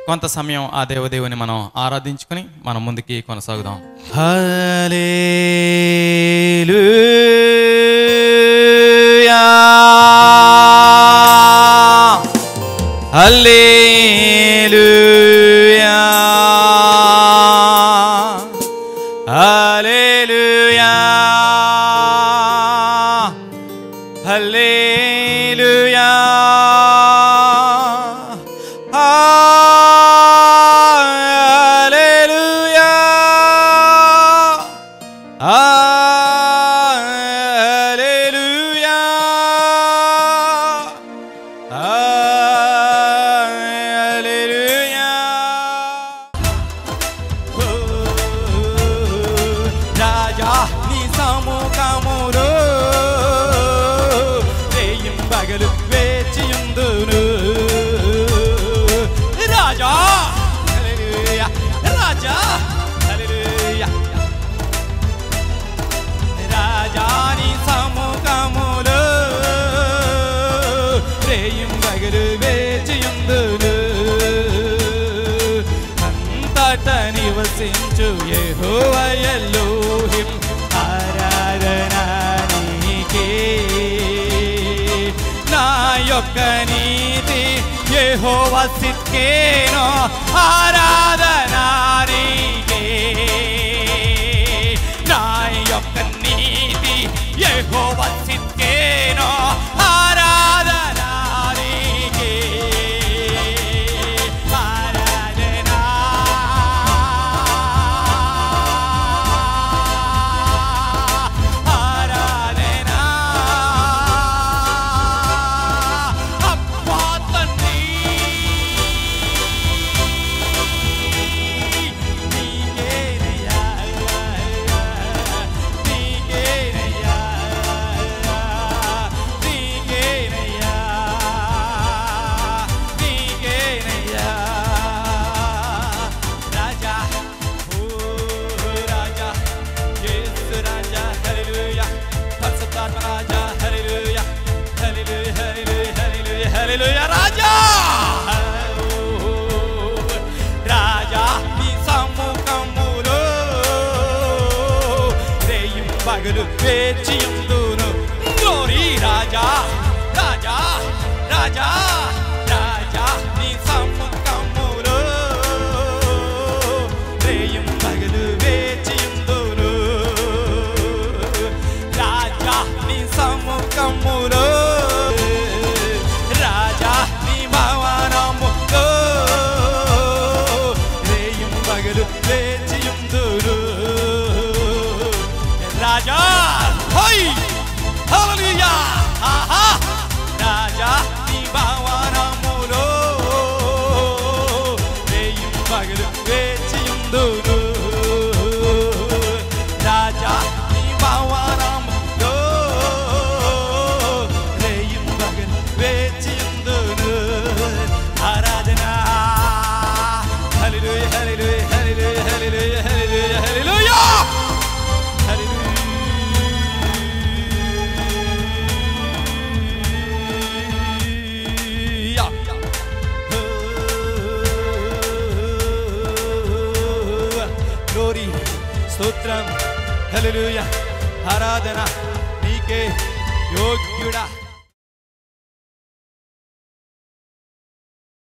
కొంత సమయం ఆ దేవదేవుని మనం ఆరాధించుకొని మనం ముందుకి కొనసాగుదాం. హల్లెలూయా హల్లెలూయా హల్లెలూయా హల్లెలూయా నివసించు యెహోవా ఎలోహిం ఆరాధన నీకే నా యొక్క నీతి యెహోవా సిద్కేనో ఆరాధన నీకే నా యొక్క నీతి యెహోవా సిద్కేనో ఆరాధన నీకే వేచియుందును గ్లోరీ రాజా రాజా రాజా రాజా నీ సముఖములో రేయం పగలు వేచియుందును రాజా నీ సముఖములో రాజా నీ భవనములో రేయం పగలు వేచియుందును రాజా హై హల్లెలూయా ఆహా రాజా నీ భవనములో రేయం పగలు వేచియుందును రాజా నీ భవనములో రేయం పగలు వేచియుందును ఆరాధన హల్లెలూయా హల్లెలూయా హల్లెలూయా హల్లెలూయా హల్లెలూయా హల్లెలూయా గ్లోరీ స్తోత్రం హల్లెలూయా ఆరాధన నీకే యోగ్యుడా.